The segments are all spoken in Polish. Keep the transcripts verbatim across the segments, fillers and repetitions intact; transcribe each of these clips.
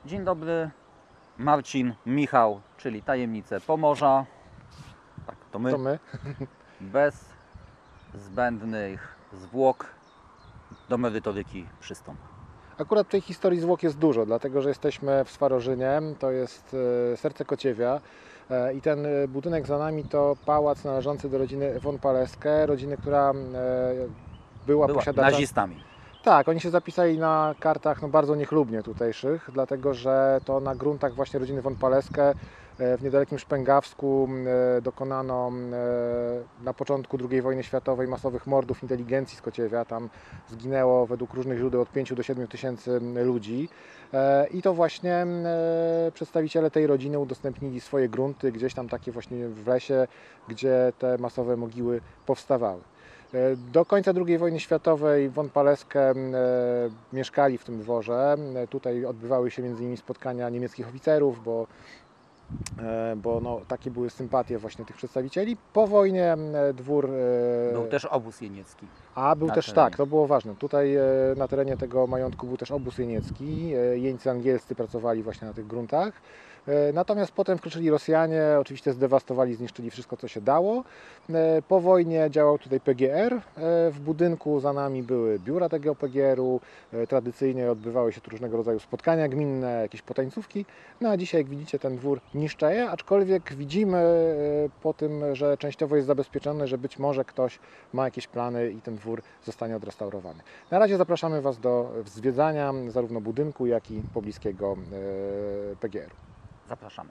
Dzień dobry, Marcin, Michał, czyli Tajemnice Pomorza. Tak, to my. To my. Bez zbędnych zwłok do merytoryki przystąp. Akurat tej historii zwłok jest dużo, dlatego że jesteśmy w Swarożynie, to jest e, serce Kociewia e, i ten e, budynek za nami to pałac należący do rodziny von Paleskę, rodziny, która e, była, Była posiadaczem... nazistami. Tak, oni się zapisali na kartach no, bardzo niechlubnie tutejszych, dlatego że to na gruntach właśnie rodziny von Paleskę w niedalekim Szpęgawsku dokonano na początku drugiej wojny światowej masowych mordów inteligencji z Kociewia. Tam zginęło według różnych źródeł od pięciu do siedmiu tysięcy ludzi. I to właśnie przedstawiciele tej rodziny udostępnili swoje grunty gdzieś tam takie właśnie w lesie, gdzie te masowe mogiły powstawały. Do końca drugiej wojny światowej von Paleskę e, mieszkali w tym dworze. Tutaj odbywały się między innymi spotkania niemieckich oficerów, bo, e, bo no, takie były sympatie właśnie tych przedstawicieli. Po wojnie e, dwór... E, Był też obóz jeniecki. A, był na też, terenie. tak, to było ważne. Tutaj e, na terenie tego majątku był też obóz jeniecki. E, jeńcy angielscy pracowali właśnie na tych gruntach. Natomiast potem wkroczyli Rosjanie, oczywiście zdewastowali, zniszczyli wszystko, co się dało. Po wojnie działał tutaj P G R. W budynku za nami były biura tego P G R-u. Tradycyjnie odbywały się tu różnego rodzaju spotkania gminne, jakieś potańcówki. No a dzisiaj, jak widzicie, ten dwór niszczeje, aczkolwiek widzimy po tym, że częściowo jest zabezpieczony, że być może ktoś ma jakieś plany i ten dwór zostanie odrestaurowany. Na razie zapraszamy Was do zwiedzania zarówno budynku, jak i pobliskiego P G R-u. Zapraszamy.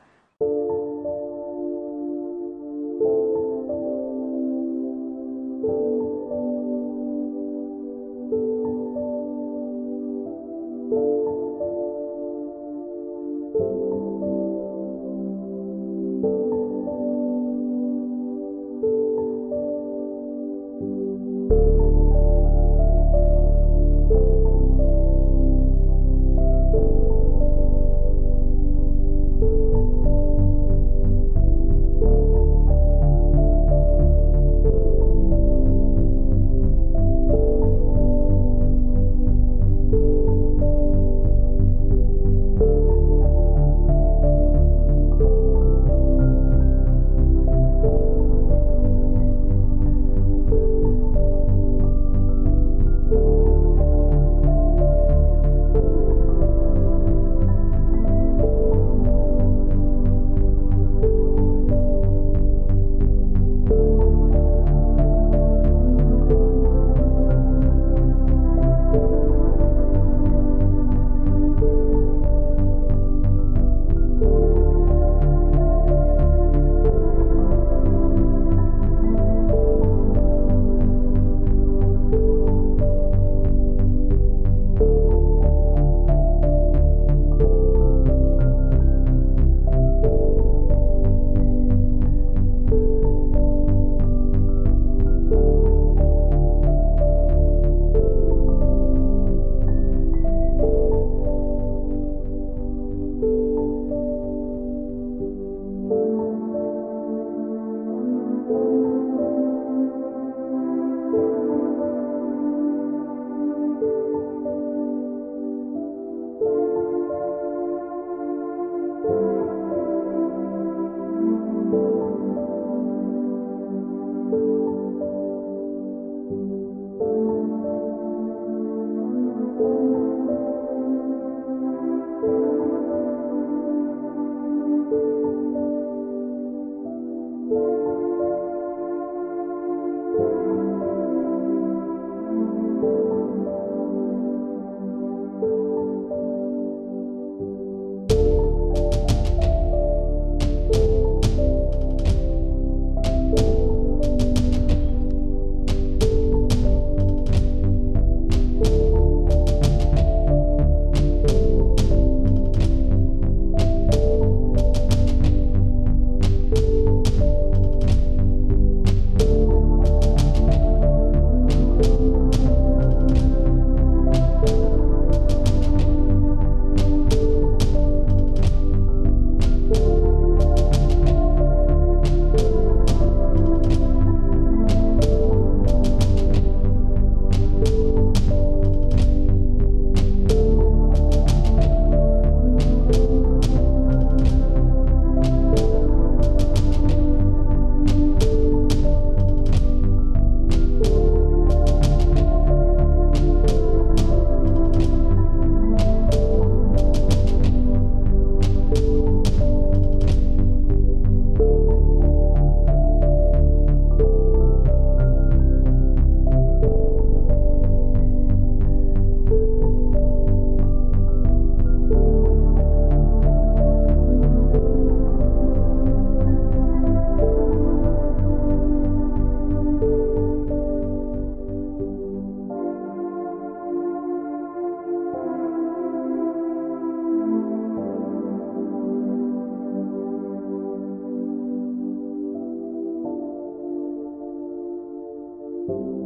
Dziękuję.